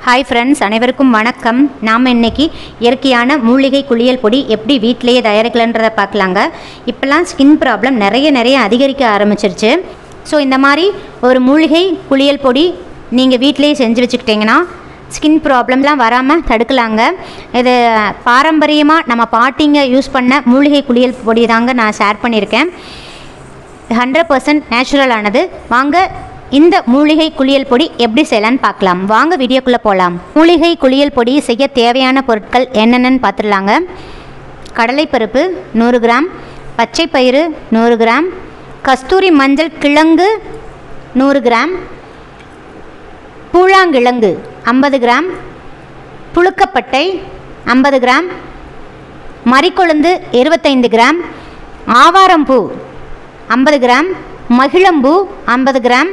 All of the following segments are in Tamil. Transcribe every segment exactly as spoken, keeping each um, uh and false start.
ஹாய் ஃப்ரெண்ட்ஸ், அனைவருக்கும் வணக்கம். நாம் இன்றைக்கி இயற்கையான மூலிகை குளியல் பொடி எப்படி வீட்டிலையே தயாரிக்கலன்றதை பார்க்கலாங்க. இப்போல்லாம் ஸ்கின் ப்ராப்ளம் நிறைய நிறைய அதிகரிக்க ஆரம்பிச்சிருச்சு. ஸோ இந்த மாதிரி ஒரு மூலிகை குளியல் பொடி நீங்கள் வீட்டிலையே செஞ்சு வச்சுக்கிட்டிங்கன்னா ஸ்கின் ப்ராப்ளம்லாம் வராமல் தடுக்கலாங்க. இது பாரம்பரியமாக நம்ம பாட்டிங்க யூஸ் பண்ண மூலிகை குளியல் பொடி தாங்க நான் ஷேர் பண்ணியிருக்கேன். ஹண்ட்ரட் பர்சன்ட் நேச்சுரலானது. வாங்க இந்த மூலிகை குளியல் பொடி எப்படி செய்யலான்னு பார்க்கலாம். வாங்க வீடியோக்குள்ளே போகலாம். மூலிகை குளியல் பொடி செய்ய தேவையான பொருட்கள் என்னென்னு பார்த்துடலாங்க. கடலைப்பருப்பு நூறு கிராம், பச்சை பயிறு நூறு கிராம், கஸ்தூரி மஞ்சள் கிழங்கு நூறு கிராம், பூழாங்கிழங்கு ஐம்பது கிராம், புழுக்கப்பட்டை ஐம்பது கிராம், மறிக்கொழுந்து இருபத்தைந்து கிராம், ஆவாரம்பூ ஐம்பது கிராம், மகிழம்பூ ஐம்பது கிராம்,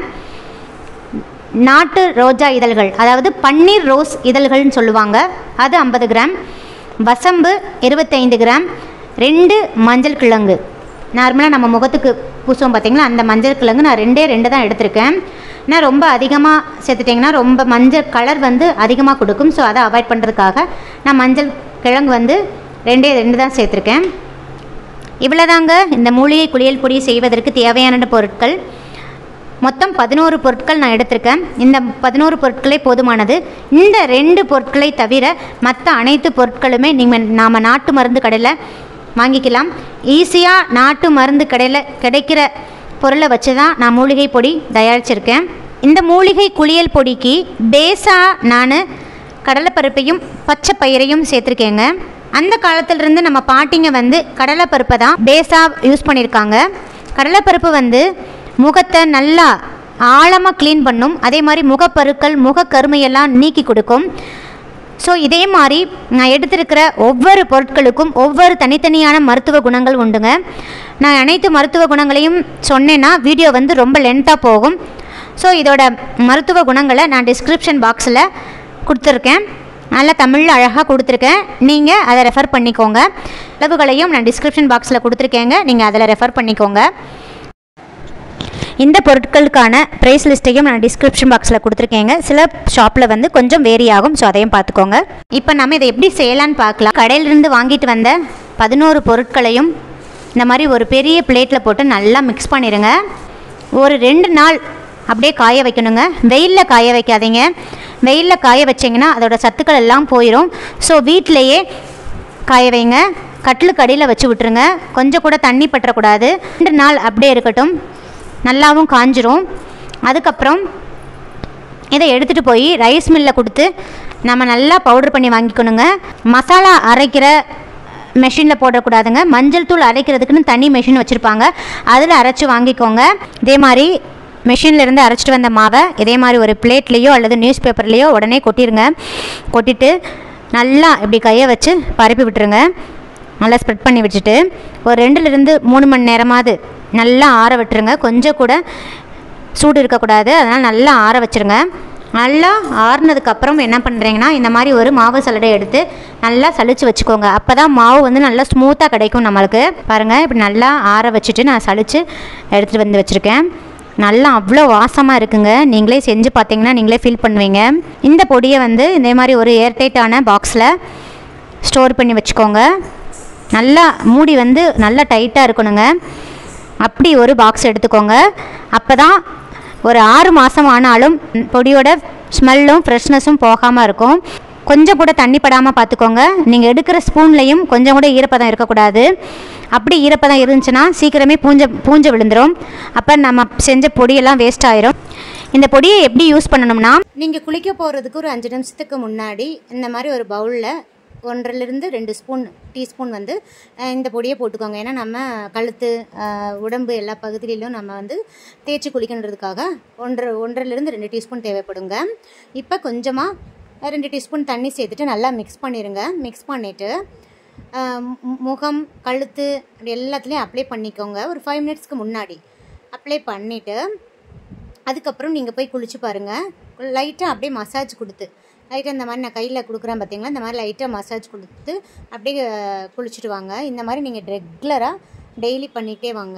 நாட்டு ரோஜா இதழ்கள் அதாவது பன்னீர் ரோஸ் இதழ்கள்னு சொல்லுவாங்க, அது ஐம்பது கிராம், வசம்பு இருபத்தைந்து கிராம், ரெண்டு மஞ்சள் கிழங்கு. நார்மலாக நம்ம முகத்துக்கு பூசுவோம் பார்த்திங்களா, அந்த மஞ்சள் கிழங்கு நான் ரெண்டே ரெண்டு தான் எடுத்திருக்கேன். நான் ரொம்ப அதிகமாக சேர்த்துட்டிங்கன்னா ரொம்ப மஞ்சள் கலர் வந்து அதிகமாக கொடுக்கும். ஸோ அதை அவாய்ட் பண்ணுறதுக்காக நான் மஞ்சள் கிழங்கு வந்து ரெண்டே ரெண்டு தான் சேர்த்துருக்கேன். இவ்வளோதாங்க இந்த மூலிகை குளியல் பொடி செய்வதற்கு தேவையான பொருட்கள். மொத்தம் பதினோரு பொருட்கள் நான் எடுத்திருக்கேன். இந்த பதினோரு பொருட்களே போதுமானது. இந்த ரெண்டு பொருட்களை தவிர மற்ற அனைத்து பொருட்களுமே நீங்கள் நாம் நாட்டு மருந்து கடையில் வாங்கிக்கலாம். ஈஸியாக நாட்டு மருந்து கடையில் கிடைக்கிற பொருளை வச்சு தான் நான் மூலிகை பொடி தயாரிச்சிருக்கேன். இந்த மூலிகை குளியல் பொடிக்கு பேஸாக நான் கடலைப்பருப்பையும் பச்சை பயிரையும் சேர்த்துருக்கேங்க. அந்த காலத்திலிருந்து நம்ம பாட்டிங்க வந்து கடலைப்பருப்பை தான் பேஸாக யூஸ் பண்ணியிருக்காங்க. கடலைப்பருப்பு வந்து முகத்தை நல்லா ஆழமாக க்ளீன் பண்ணும். அதே மாதிரி முகப்பருக்கள் முகக்கருமையெல்லாம் நீக்கி கொடுக்கும். ஸோ இதே மாதிரி நான் எடுத்திருக்கிற ஒவ்வொரு பொருட்களுக்கும் ஒவ்வொரு தனித்தனியான மருத்துவ குணங்கள் உண்டுங்க. நான் அனைத்து மருத்துவ குணங்களையும் சொன்னேன்னா வீடியோ வந்து ரொம்ப லென்த்தாக போகும். ஸோ இதோட மருத்துவ குணங்களை நான் டிஸ்கிரிப்ஷன் பாக்ஸில் கொடுத்துருக்கேன். நல்லா தமிழில் அழகாக கொடுத்துருக்கேன். நீங்கள் அதை ரெஃபர் பண்ணிக்கோங்க. அளவுகளையும் நான் டிஸ்கிரிப்ஷன் பாக்ஸில் கொடுத்துருக்கேங்க. நீங்கள் அதில் ரெஃபர் பண்ணிக்கோங்க. இந்த பொருட்களுக்கான ப்ரைஸ் லிஸ்ட்டையும் நான் டிஸ்கிரிப்ஷன் பாக்ஸில் கொடுத்துருக்கேங்க. சில ஷாப்பில் வந்து கொஞ்சம் வேரி ஆகும். ஸோ அதையும் பார்த்துக்கோங்க. இப்போ நம்ம இதை எப்படி செய்யலான்னு பார்க்கலாம். கடையிலிருந்து வாங்கிட்டு வந்த பதினோரு பொருட்களையும் இந்த மாதிரி ஒரு பெரிய பிளேட்டில் போட்டு நல்லா மிக்ஸ் பண்ணிடுங்க. ஒரு ரெண்டு நாள் அப்படியே காய வைக்கணுங்க. வெயிலில் காய வைக்காதீங்க. வெயிலில் காய வச்சிங்கன்னா அதோடய சத்துக்கள் எல்லாம் போயிடும். ஸோ வீட்டிலையே காய வைங்க. கட்டிலுக்கு அடியில் வச்சு விட்டுருங்க. கொஞ்சம் கூட தண்ணி பற்றக்கூடாது. ரெண்டு நாள் அப்படியே இருக்கட்டும். நல்லாவும் காஞ்சிரும். அதுக்கப்புறம் இதை எடுத்துகிட்டு போய் ரைஸ் மில்லில் கொடுத்து நம்ம நல்லா பவுடர் பண்ணி வாங்கிக்கணுங்க. மசாலா அரைக்கிற மெஷினில் போடக்கூடாதுங்க. மஞ்சள் தூள் அரைக்கிறதுக்குன்னு தனி மெஷின் வச்சுருப்பாங்க. அதில் அரைச்சி வாங்கிக்கோங்க. இதே மாதிரி மெஷின்லேருந்து அரைச்சிட்டு வந்த மாவை இதே மாதிரி ஒரு பிளேட்லேயோ அல்லது நியூஸ் பேப்பர்லேயோ உடனே கொட்டிடுங்க. கொட்டிட்டு நல்லா இப்படி கையை வச்சு பரப்பி விட்டுருங்க. நல்லா ஸ்ப்ரெட் பண்ணி வச்சுட்டு ஒரு ரெண்டுலேருந்து மூணு மணி நேரமாவது நல்லா ஆற விட்டுருங்க. கொஞ்சம் கூட சூடு இருக்கக்கூடாது. அதனால் நல்லா ஆற வச்சுருங்க. நல்லா ஆறுனதுக்கப்புறம் என்ன பண்ணுறீங்கன்னா இந்த மாதிரி ஒரு மாவு சல்லடை எடுத்து நல்லா சலிச்சு வச்சுக்கோங்க. அப்போ தான் மாவு வந்து நல்லா ஸ்மூத்தாக கிடைக்கும் நம்மளுக்கு. பாருங்கள், இப்படி நல்லா ஆற வச்சுட்டு நான் சலிச்சு எடுத்துகிட்டு வந்து வச்சுருக்கேன். நல்லா அவ்வளோ வாசமாக இருக்குங்க. நீங்களே செஞ்சு பார்த்தீங்கன்னா நீங்களே ஃபீல் பண்ணுவீங்க. இந்த பொடியை வந்து இதே மாதிரி ஒரு ஏர்டைட்டான பாக்ஸில் ஸ்டோர் பண்ணி வச்சுக்கோங்க. நல்லா மூடி வந்து நல்லா டைட்டாக இருக்கணுங்க. அப்படி ஒரு பாக்ஸ் எடுத்துக்கோங்க. அப்போ தான் ஒரு ஆறு மாதம் ஆனாலும் பொடியோட ஸ்மெல்லும் ஃப்ரெஷ்னஸும் போகாமல் இருக்கும். கொஞ்சம் கூட தண்ணி படாமல் பார்த்துக்கோங்க. நீங்கள் எடுக்கிற ஸ்பூன்லேயும் கொஞ்சம் கூட ஈரப்பதம் இருக்கக்கூடாது. அப்படி ஈரப்பதம் இருந்துச்சுன்னா சீக்கிரமே பூஞ்ச பூஞ்சை விழுந்துடும். அப்போ நம்ம செஞ்ச பொடியெல்லாம் வேஸ்ட் ஆயிரும். இந்த பொடியை எப்படி யூஸ் பண்ணணும்னா, நீங்கள் குளிக்க போகிறதுக்கு ஒரு அஞ்சு நிமிஷத்துக்கு முன்னாடி இந்த மாதிரி ஒரு பவுலில் ஒன்றரைலேருந்து ரெண்டு ஸ்பூன் டீஸ்பூன் வந்து இந்த பொடியை போட்டுக்கோங்க. ஏன்னா நம்ம கழுத்து உடம்பு எல்லா பகுதியிலும் நம்ம வந்து தேய்ச்சி குளிக்கணுன்றதுக்காக ஒன்றரை ஒன்றரைலேருந்து ரெண்டு டீஸ்பூன் தேவைப்படுங்க. இப்போ கொஞ்சமாக ரெண்டு டீஸ்பூன் தண்ணி சேர்த்துட்டு நல்லா மிக்ஸ் பண்ணிடுங்க. மிக்ஸ் பண்ணிவிட்டு முகம் கழுத்து எல்லாத்துலேயும் அப்ளை பண்ணிக்கோங்க. ஒரு ஃபைவ் மினிட்ஸ்க்கு முன்னாடி அப்ளை பண்ணிவிட்டு அதுக்கப்புறம் நீங்கள் போய் குளிச்சு பாருங்கள். லைட்டாக அப்படியே மசாஜ் கொடுத்து லைட்டாக இந்த மாதிரி நான் கையில் கொடுக்குறேன் பார்த்தீங்களா, இந்த மாதிரி லைட்டாக மசாஜ் கொடுத்து அப்படியே குளிச்சுட்டு வாங்க. இந்த மாதிரி நீங்கள் ரெகுலராக டெய்லி பண்ணிகிட்டே வாங்க.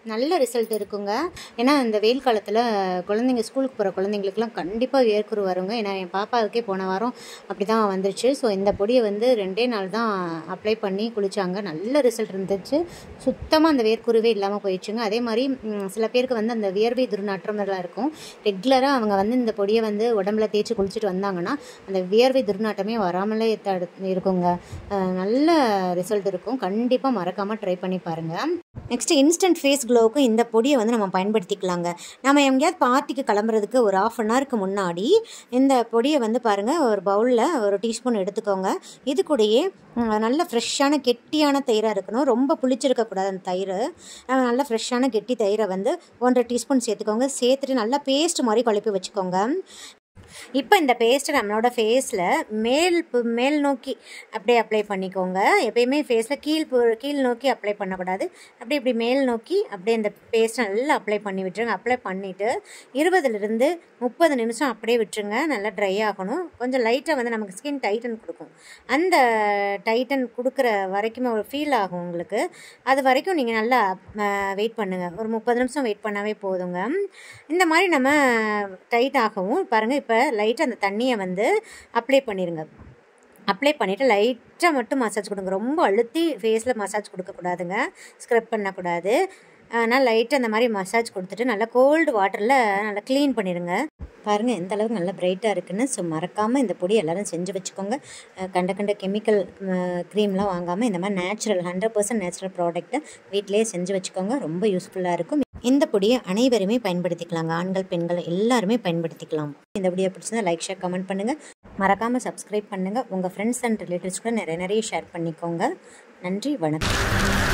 நல்ல ரிசல்ட் இருக்குங்க. ஏன்னா இந்த வெயில் காலத்தில் குழந்தைங்க ஸ்கூலுக்கு போகிற குழந்தைங்களுக்குலாம் கண்டிப்பாக வேர்க்குரு வருங்க. ஏன்னா என் பாப்பாவுக்கே போன வாரம் அப்படி தான் வந்துருச்சு. ஸோ இந்த பொடியை வந்து ரெண்டே நாள் தான் அப்ளை பண்ணி குளித்தாங்க. நல்ல ரிசல்ட் இருந்துச்சு. சுத்தமாக அந்த வேர்க்குருவே இல்லாமல் போயிடுச்சுங்க. அதே மாதிரி சில பேருக்கு வந்து அந்த வியர்வை துர்நாற்றமெல்லாம் இருக்கும். ரெகுலராக அவங்க வந்து இந்த பொடியை வந்து உடம்புல தேய்ச்சி குளிச்சுட்டு வந்தாங்கன்னா அந்த வியர்வை துர்நாற்றமே வராமலே இருக்குங்க. நல்ல ரிசல்ட் இருக்கும். கண்டிப்பாக மறக்காமல் ட்ரை பண்ணி பாருங்கள். நெக்ஸ்ட்டு இன்ஸ்டன்ட் ஃபேஸ் க்ளோவுக்கு இந்த பொடியை வந்து நம்ம பயன்படுத்திக்கலாங்க. நம்ம எங்கேயாவது பார்ட்டிக்கு கிளம்புறதுக்கு ஒரு ஆஃப் அன் ஹவருக்கு முன்னாடி இந்த பொடியை வந்து பாருங்கள், ஒரு பவுலில் ஒரு டீஸ்பூன் எடுத்துக்கோங்க. இது கூடயே நல்ல ஃப்ரெஷ்ஷான கெட்டியான தயிராக இருக்கணும். ரொம்ப புளிச்சிருக்கக்கூடாது அந்த தயிர். நல்ல ஃப்ரெஷ்ஷான கெட்டி தயிரை வந்து ஒன்றரை டீஸ்பூன் சேர்த்துக்கோங்க. சேர்த்துட்டு நல்லா பேஸ்ட் மாதிரி குழப்பி வச்சுக்கோங்க. இப்போ இந்த பேஸ்ட்டை நம்மளோட ஃபேஸில் மேல் மேல் நோக்கி அப்படியே அப்ளை பண்ணிக்கோங்க. எப்பயுமே ஃபேஸில் கீழ் கீழ் நோக்கி அப்ளை பண்ணக்கூடாது. அப்படி இப்படி மேல் நோக்கி அப்படியே இந்த பேஸ்ட்டை நல்லா அப்ளை பண்ணி விட்டுருங்க. அப்ளை பண்ணிவிட்டு இருபதுலேருந்து முப்பது நிமிஷம் அப்படியே விட்டுருங்க. நல்லா ட்ரை ஆகணும். கொஞ்சம் லைட்டாக வந்து நமக்கு ஸ்கின் டைட்டன் கொடுக்கும். அந்த டைட்டன் கொடுக்குற வரைக்குமே ஒரு ஃபீல் ஆகும் உங்களுக்கு. அது வரைக்கும் நீங்கள் நல்லா வெயிட் பண்ணுங்கள். ஒரு முப்பது நிமிஷம் வெயிட் பண்ணாவே போதுங்க. இந்த மாதிரி நம்ம டைட் ஆகவும் பாருங்கள். இப்போ லைட்டாக அந்த தண்ணியை வந்து அப்ளை பண்ணிடுங்க. அப்ளை பண்ணிவிட்டு லைட்டாக மட்டும் மசாஜ் கொடுங்க. ரொம்ப அழுத்தி ஃபேஸில் மசாஜ் கொடுக்கக்கூடாதுங்க. ஸ்க்ரப் பண்ணக்கூடாது. ஆனால் லைட்டாக அந்த மாதிரி மசாஜ் கொடுத்துட்டு நல்லா கோல்டு வாட்டரில் நல்லா க்ளீன் பண்ணிடுங்க. பாருங்கள் எந்த அளவுக்கு நல்லா பிரைட்டாக இருக்குன்னு. ஸோ மறக்காமல் இந்த பொடி எல்லோரும் செஞ்சு வச்சுக்கோங்க. கண்ட கண்ட கெமிக்கல் க்ரீம்லாம் வாங்காமல் இந்த மாதிரி நேச்சுரல் ஹண்ட்ரட் பர்சன்ட் நேச்சுரல் ப்ராடக்ட்டை வீட்டிலேயே செஞ்சு வச்சுக்கோங்க. ரொம்ப யூஸ்ஃபுல்லாக இருக்கும். இந்த பொடியை அனைவருமே பயன்படுத்திக்கலாங்க. ஆண்கள் பெண்கள் எல்லாருமே பயன்படுத்திக்கலாம். இந்த பொடியை பிடிச்சிருந்தா லைக் ஷேர் கமெண்ட் பண்ணுங்கள். மறக்காமல் சப்ஸ்கிரைப் பண்ணுங்கள். உங்கள் ஃப்ரெண்ட்ஸ் அண்ட் ரிலேட்டிவ்ஸ் கூட நிறைய நிறைய ஷேர் பண்ணிக்கோங்க. நன்றி, வணக்கம்.